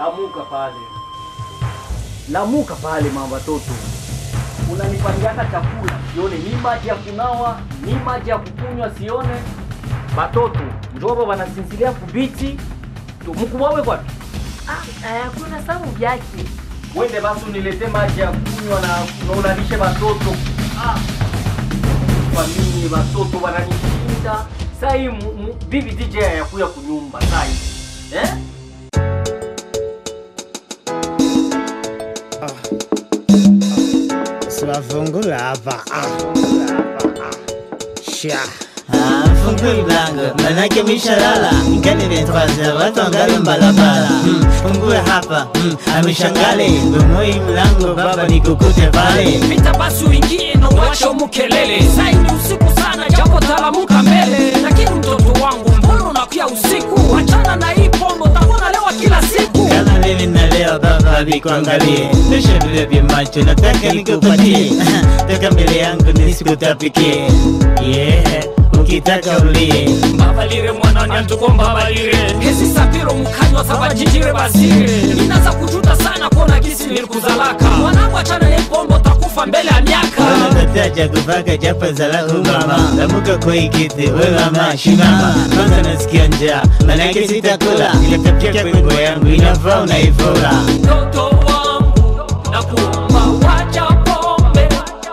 Lamuka pale mama watoto. Unanipangiaka chakula, sione ni maji ya kunawa, ni maji ya kukunywa sione. Batoto, njoba wanasinzilia kubiti. Mkubwa wewe kwa? Kuna sababu yake. Wende basi unilete maji ya kunywa na unalishe batoto. Kwa nini batoto wananishinda? Sai bibi DJ ya kuya kunyumba sai. Fungula hapa. Fungula blango, manake mishalala. Ngani ventwaza, watu angali mbalabala. Fungula hapa, amishangale. Gomoi mlango, baba nikukute pale. Pita basi uingie na uache umukelele. Sai ni usiku sana, japo talamuka mbele. Lakini mtoto wangu, mbona unakuja usiku? Wachana na hii pombo, utakuwa lewa kila siku. Kama mimi nalewa baba bikuangalie. Nisha vile vya macho, nataka nikupatie. Toka mbele yangu nisikutapikie. Yeah, ukitaka ulie. Babalire mwanani antukomba babalire. Hezi sapiro mkanywa saba jijire basire. Ninaza kujuta sana kona gisi nilikuzalaka. Mwanangu achana ye pombo takufa mbele ya miaka. Wana tataja kufaka japa zalaku mama. Lamuka kwa ikiti, we mama, shimama. Kwanza nasikia njaa, manake sitakula. Ilitapikia kwengo yangu, inafaa unaivula. Toto wangu, nakuomba wacha pombe.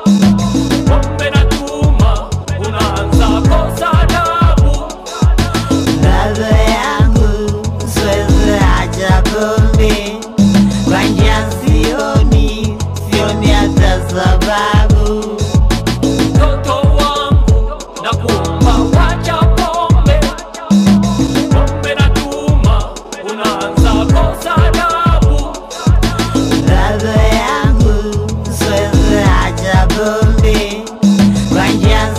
Pombe na tuma, unaanza kosa adabu. Baba yangu, siwezi acha pombe. Kwa njia sioni hata sababu. Toto wangu, nakuomba wacha pombe. Pombe na tuma, unaanza kosa adabu. Baba yangu, siwezi acha pombe. Kwa njia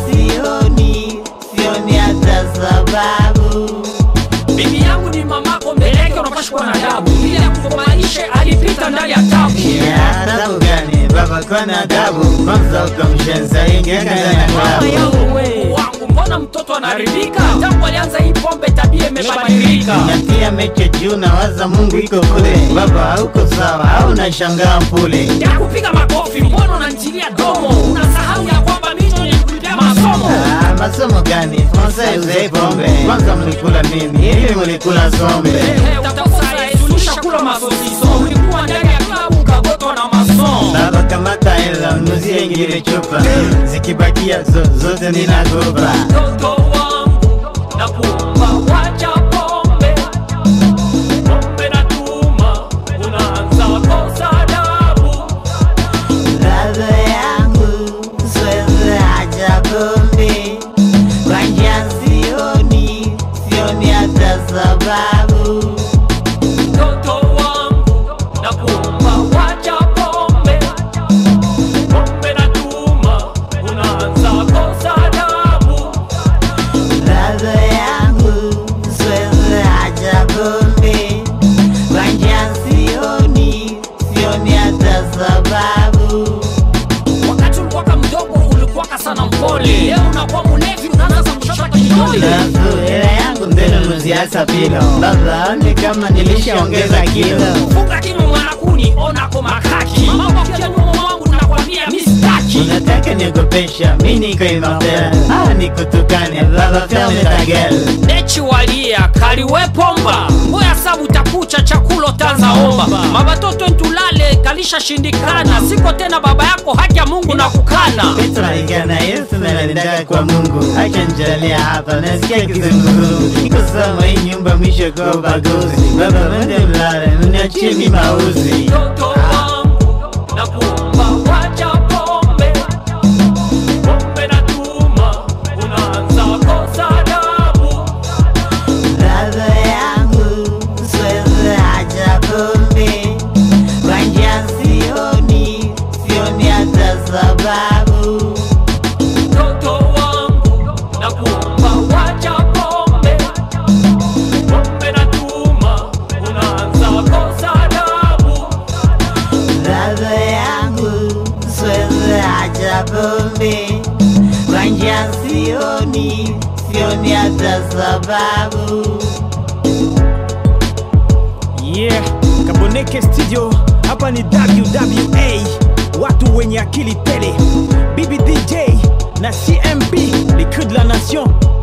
sioni hata sababu. Bibi yangu ni mamako, mbele yake unapaswa kuwa na adabu. Ili akukumanishe alipita ndani ya tabu. Adabu gani? Baba kwa na adabu. Kwanza ukamshenza ingeka ndani ya tabu. Wangu mbona mtoto anaridhika? Tangu alianza hii pombe tabia imebadilika. Natia meche juu na waza Mungu iko kule. Baba hauko sawa au unashangaa mpule. Ya kupiga makofi, mbona unanitilia domo? Unasahau ya kwamba mimi nilikulipia masomo. Masomo gani? Fonsa uzei pombe. Kwanza mlikula nini? Hivi mlikula sombe. Tulishakula masosiso. Ulikuwa ndani ya klabu ukagotwa na masomo. Baba kamata hela unuzie ingine chupa. Zikibakia zote ninakupa. Toto wangu, nakuomba wacha pombe. Pombe na tuma, unaanza kosa adabu. Baba yangu, siwezi acha pombe. Kwa njia sioni hata sababu. Toto wangu, nakuomba wacha pombe. Pombe na tuma, unaanza kosa adabu. Baba yangu, siwezi acha pombe. Kwa njia sioni hata sababu. Wakati ulikuwa mdogo ulikuwa sana mpole. Leo unakuwa mlevi unaanza kushota kidole. Hela yangu ndeno nuziasa pilo. Baba ni kama nilishaongeza kilo. Funga kinywa mwanakuni, ona kwa makaki. Mama kia nyuma wangu nakwambia mistaki. Unataka niogopesha, mimi niko immortel. Nikutukane, baba ferme ta gueule. Nechi walia, kaliwe pomba. Ngoya sabu takucha chakula tanza omba. Mabatoto ntulale, kalisha shindikana. Siko tena baba yako haja Mungu na kukana. Petro alingana Yesu melanidaka kwa Mungu. Acha njalia hapa, nasikia kizunguzungu. Niko sama hii nyumba mwisho kwa ubaguzi. Baba mwende mlale, uniachie mimi mauzi. Toto wangu, nakuomba wacha pombe. Pombe na tuma, unaanza kosa adabu. Baba yangu, siwezi acha pombe. Kwa njia sioni hata sababu. Toto wangu, nakuomba wacha pombe. Pombe na tuma, unaanza kosa adabu. Baba yangu, siwezi acha pombe. Kwa njia sioni hata sababu. Yeah, kaburi Oneke Studio, hapa ni WWA, watu wenye akili tele. BB DJ na CMB, les cris de la nation.